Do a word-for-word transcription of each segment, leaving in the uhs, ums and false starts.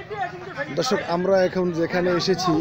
দর্শক, আমরা এখন যেখানে এসেছি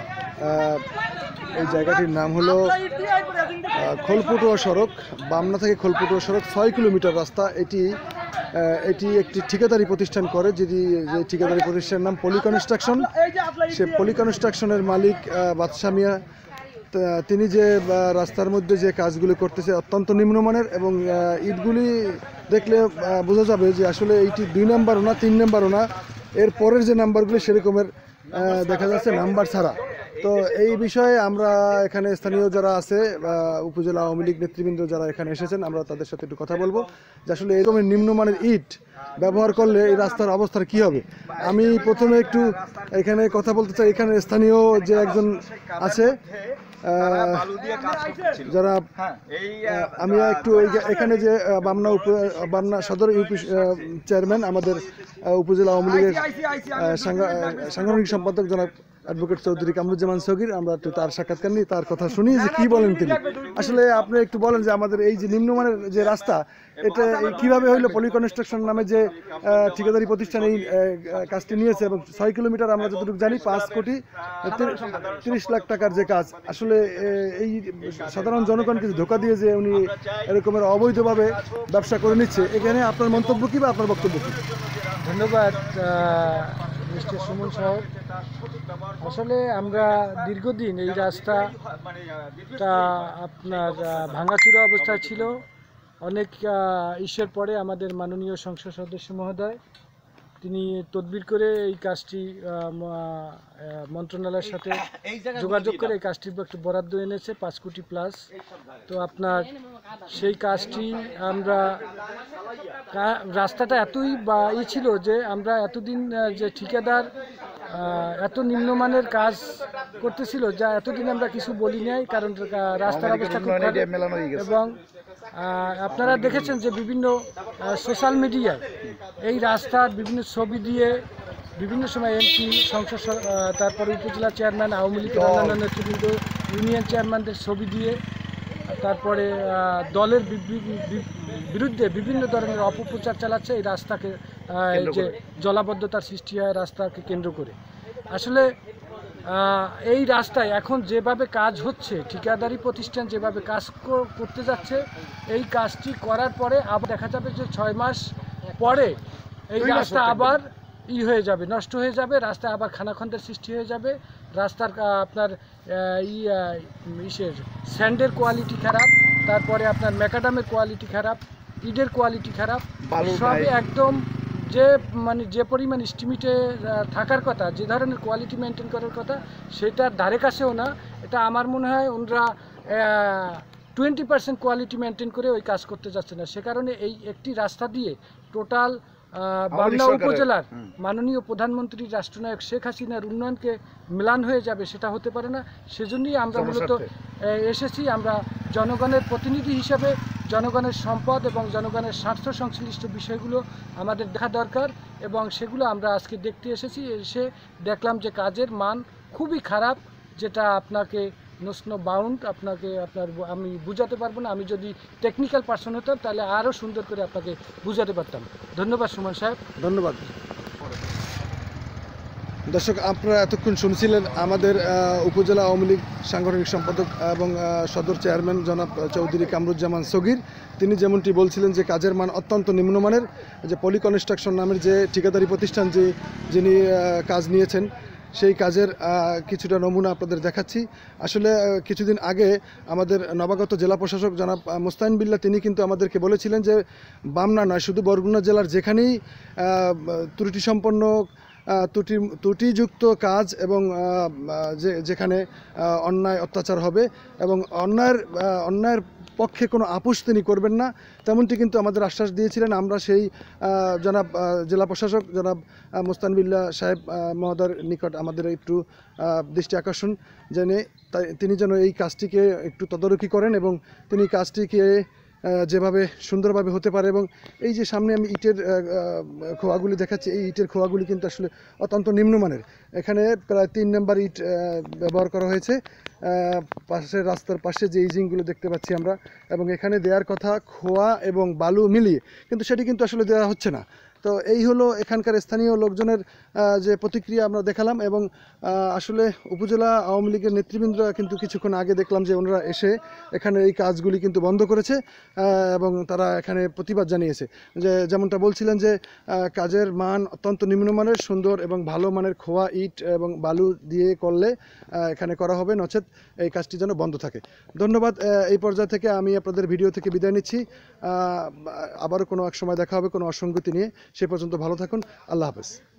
এই জায়গাটির নাম হলো খোলপটুয়া সড়ক। বামনা থেকে খোলপটুয়া সড়ক ছয় কিলোমিটার রাস্তা। এটি এটি একটি ঠিকাদারি প্রতিষ্ঠান করে, যেটি যে ঠিকাদারি প্রতিষ্ঠানের নাম পলি কনস্ট্রাকশন। সে পলি কনস্ট্রাকশনের মালিক বাদশা মিয়া, তিনি যে রাস্তার মধ্যে যে কাজগুলি করতেছে অত্যন্ত নিম্নমানের, এবং ইটগুলি দেখলে বোঝা যাবে যে আসলে এইটি দুই নাম্বারও না, তিন নাম্বারও না, এর পরের যে নাম্বারগুলি সেরকমের দেখা যাচ্ছে নাম্বার ছাড়া। তো এই বিষয়ে আমরা এখানে স্থানীয় যারা আছে, উপজেলা আওয়ামী লীগ নেতৃবৃন্দ যারা এখানে এসেছেন, আমরা তাদের সাথে একটু কথা বলবো যে আসলে এরকমের নিম্নমানের ইট ব্যবহার করলে এই রাস্তার অবস্থা কী হবে। আমি প্রথমে একটু এখানে কথা বলতে চাই, এখানে স্থানীয় যে একজন আছে যারা, আমি একটু এখানে যে বামনা উপ বামনা সদর ইউপি চেয়ারম্যান, আমাদের উপজেলা আওয়ামী লীগের সাংগঠনিক সম্পাদক জনাব অ্যাডভোকেট চৌধুরী কামরুজ্জামান সগির, আমরা একটু তার সাক্ষাৎকার নিই, তার কথা শুনি যে কি বলেন তিনি। আসলে আপনি একটু বলেন যে আমাদের এই যে নিম্নমানের যে রাস্তা, এটা কিভাবে হইলো? পলি কনস্ট্রাকশন নামে যে ঠিকাদারি প্রতিষ্ঠান এই কাজটি নিয়েছে, এবং ছয় কিলোমিটার আমরা যতটুকু জানি পাঁচ কোটি তিরিশ লাখ টাকার যে কাজ, আসলে এই সাধারণ জনগণকে ধোকা দিয়ে যে উনি এরকমের অবৈধভাবে ব্যবসা করে নিচ্ছে, এখানে আপনার মন্তব্য কি বা আপনার বক্তব্য কি? ধন্যবাদ মিস্টার সুমন সাহেব। আসলে আমরা দীর্ঘদিন এই রাস্তাটা আপনার ভাঙাচুরা অবস্থায় ছিল। অনেক ইস্যুর পরে আমাদের মাননীয় সংসদ সদস্য মহোদয় তিনি তদবির করে এই কাজটি মন্ত্রণালয়ের সাথে যোগাযোগ করে এই কাজটির একটু বরাদ্দ এনেছে পাঁচ কোটি প্লাস। তো আপনার সেই কাজটি আমরা রাস্তাটা এতই বা ই ছিল যে আমরা এতদিন যে ঠিকাদার এত নিম্নমানের কাজ করতেছিল, যা এতদিন আমরা কিছু বলি নাই, কারণ রাস্তার অবস্থা খুব খারাপ। এবং আপনারা দেখেছেন যে বিভিন্ন সোশ্যাল মিডিয়ায় এই রাস্তার বিভিন্ন ছবি দিয়ে বিভিন্ন সময় এমপি, সংসদ, তারপরে উপজেলা চেয়ারম্যান, আওয়ামী লীগের অন্যান্য নেতৃবৃন্দ, ইউনিয়ন চেয়ারম্যানদের ছবি দিয়ে, তারপরে দলের বিরুদ্ধে বিভিন্ন ধরনের অপপ্রচার চালাচ্ছে এই রাস্তাকে, যে জলাবদ্ধতার সৃষ্টি হয় রাস্তাকে কেন্দ্র করে। আসলে এই রাস্তায় এখন যেভাবে কাজ হচ্ছে, ঠিকাদারি প্রতিষ্ঠান যেভাবে কাজ করতে যাচ্ছে, এই কাজটি করার পরে আবার দেখা যাবে যে ছয় মাস পরে এই রাস্তা আবার ই হয়ে যাবে, নষ্ট হয়ে যাবে, রাস্তায় আবার খানাখন্দের সৃষ্টি হয়ে যাবে। রাস্তার আপনার ই ইসের স্যান্ডের কোয়ালিটি খারাপ, তারপরে আপনার ম্যাকাডামের কোয়ালিটি খারাপ, ইটের কোয়ালিটি খারাপ, সবই একদম যে মানে যে পরিমাণ এস্টিমেটে থাকার কথা, যে ধরনের কোয়ালিটি মেনটেন করার কথা, সেটার ধারে কাছেও না। এটা আমার মনে হয় ওনারা টোয়েন্টি পার্সেন্ট কোয়ালিটি মেনটেন করে ওই কাজ করতে যাচ্ছে না। সে কারণে এই একটি রাস্তা দিয়ে টোটাল বামনা উপজেলার মাননীয় প্রধানমন্ত্রী রাষ্ট্রনায়ক শেখ হাসিনার উন্নয়নকে মিলান হয়ে যাবে, সেটা হতে পারে না। সেজন্যই আমরা মূলত এসেছি। আমরা জনগণের প্রতিনিধি হিসেবে জনগণের সম্পদ এবং জনগণের স্বার্থ সংশ্লিষ্ট বিষয়গুলো আমাদের দেখা দরকার, এবং সেগুলো আমরা আজকে দেখতে এসেছি। এসে দেখলাম যে কাজের মান খুবই খারাপ, যেটা আপনাকে নোসনো বাউন্ড আপনাকে আপনার আমি বুঝাতে পারবো না। আমি যদি টেকনিক্যাল পার্সন হতাম তাহলে আরও সুন্দর করে আপনাকে বুঝাতে পারতাম। ধন্যবাদ সুমন সাহেব। ধন্যবাদ। দর্শক, আপনারা এতক্ষণ শুনছিলেন আমাদের উপজেলা আওয়ামী লীগ সাংগঠনিক সম্পাদক এবং সদর চেয়ারম্যান জনাব চৌধুরী কামরুজ্জামান সগির। তিনি যেমনটি বলছিলেন যে কাজের মান অত্যন্ত নিম্নমানের, যে পলি কনস্ট্রাকশন নামের যে ঠিকাদারি প্রতিষ্ঠান যে যিনি কাজ নিয়েছেন, সেই কাজের কিছুটা নমুনা আপনাদের দেখাচ্ছি। আসলে কিছুদিন আগে আমাদের নবাগত জেলা প্রশাসক জনাব মোস্তাইন বিল্লাহ তিনি কিন্তু আমাদেরকে বলেছিলেন যে বামনা নয়, শুধু বরগুনা জেলার যেখানেই ত্রুটিসম্পন্ন ত্রুটি ত্রুটিযুক্ত কাজ এবং যে যেখানে অন্যায় অত্যাচার হবে এবং অন্যায়ের অন্যায়ের পক্ষে কোনো আপোষ তিনি করবেন না, তেমনটি কিন্তু আমাদের আশ্বাস দিয়েছিলেন। আমরা সেই জনাব জেলা প্রশাসক জনাব মোস্তান বিল্লাহ সাহেব মহোদয়ের নিকট আমাদের একটু দৃষ্টি আকর্ষণ জেনে তাই তিনি যেন এই কাজটিকে একটু তদারকি করেন এবং তিনি কাজটিকে যেভাবে সুন্দরভাবে হতে পারে। এবং এই যে সামনে আমি ইটের খোয়াগুলি দেখাচ্ছি, এই ইটের খোয়াগুলি কিন্তু আসলে অত্যন্ত নিম্নমানের। এখানে প্রায় তিন নম্বর ইট ব্যবহার করা হয়েছে পাশের রাস্তার পাশে যে ইজিংগুলো দেখতে পাচ্ছি আমরা, এবং এখানে দেওয়ার কথা খোয়া এবং বালু মিলিয়ে, কিন্তু সেটি কিন্তু আসলে দেওয়া হচ্ছে না। তো এই হলো এখানকার স্থানীয় লোকজনের আহ, যে প্রতিক্রিয়া আমরা দেখালাম, এবং আহ, আসলে উপজেলা আওয়ামী লীগের নেতৃবৃন্দরা কিন্তু কিছুক্ষণ আগে দেখলাম যে ওনারা এসে এখানে এই কাজগুলি কিন্তু বন্ধ করেছে আহ, এবং তারা এখানে প্রতিবাদ জানিয়েছে। যে যেমনটা বলছিলেন যে আহ, কাজের মান অত্যন্ত নিম্নমানের, সুন্দর এবং ভালো মানের খোয়া ইট এবং বালু দিয়ে করলে আহ, এখানে করা হবে, নচেত এই কাজটি যেন বন্ধ থাকে। ধন্যবাদ। আহ, এই পর্যায় থেকে আমি আপনাদের ভিডিও থেকে বিদায় নিচ্ছি। আহ, আবারও কোনো এক সময় দেখা হবে কোনো অসঙ্গতি নিয়ে। সে পর্যন্ত ভালো থাকুন। আল্লাহ হাফেজ।